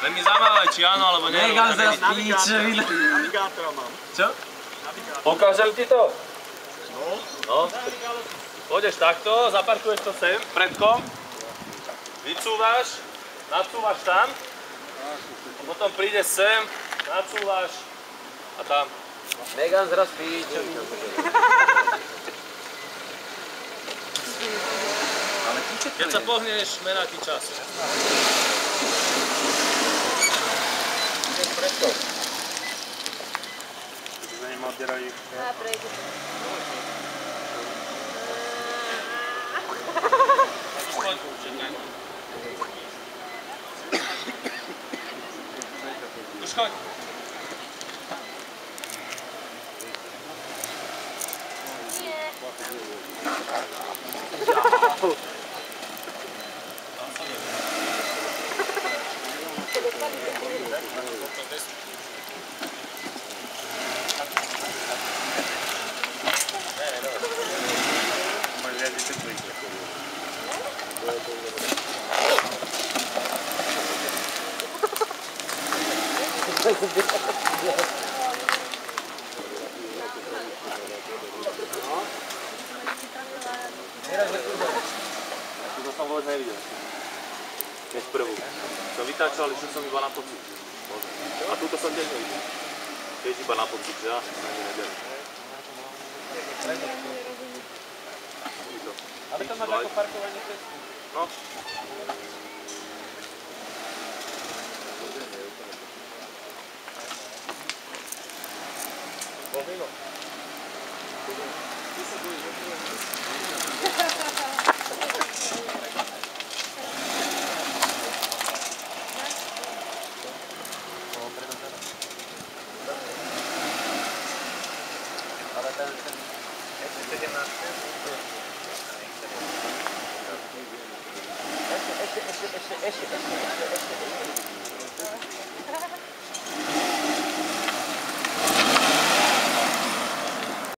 Len mi zamával, či áno, alebo nie. Megan zraz píčovina. Navigátora mám. Čo? Ukážem ti to? No. Pôjdeš takto, zaparkuješ to sem, predkom. Vycúvaš, nacúvaš tam. A potom prídeš sem, nacúvaš a tam. Megan zraz píčovina. Keď sa pohneš, merá ti čas. Predkom. Za ním odberajú. A prejde. Už choď. Tuto som vôbec nevidel. Keď prvú. Som vytáčal, išiel som iba na pocit. A túto som tiež nevidel. Tiež iba na pocit, že ja ani nedelím. Ale to máš ako parkovanie cestu. No. Povino. Ale ten ešte.